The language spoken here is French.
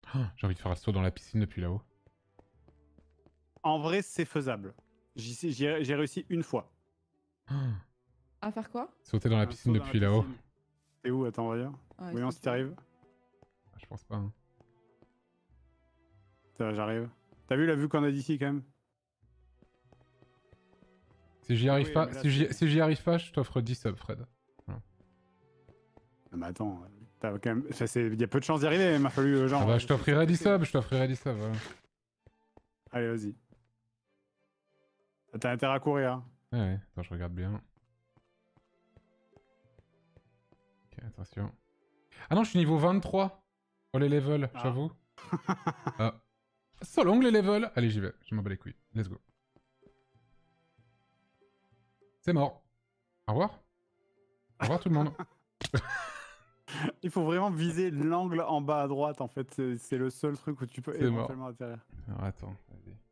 Oh, j'ai envie de faire le saut dans la piscine depuis là-haut. En vrai, c'est faisable. J'ai réussi une fois. Oh, À faire quoi? sauter dans la Un piscine saut dans la depuis là-haut. piscine. T'es où? Attends, voyons. Ouais, Voyons c'est si dur. t'arrives. Ah, je pense pas. Hein. Ça va, j'arrive. T'as vu la vue qu'on a d'ici quand même? Si j'y arrive Oui, pas, mais là, si j'y arrive pas, je t'offre 10 subs, Fred. Voilà. Non, mais attends, t'as quand même... Il y a peu de chances d'y arriver, il m'a fallu genre... Ah bah, je t'offrirai 10 50. subs, je t'offrirai 10 subs, voilà. Allez, vas-y. T'as intérêt à courir. Hein. Ouais, ouais, attends, je regarde bien. Ok, attention. Ah non, je suis niveau 23. Oh, les levels, Ah. j'avoue. Ah. So long, les levels. Allez, j'y vais, je m'en bats les couilles. Let's go. C'est mort. Au revoir. Au revoir tout le monde. Il faut vraiment viser l'angle en bas à droite, en fait. C'est le seul truc où tu peux C'est mort. éventuellement atterrir. Alors attends, vas-y.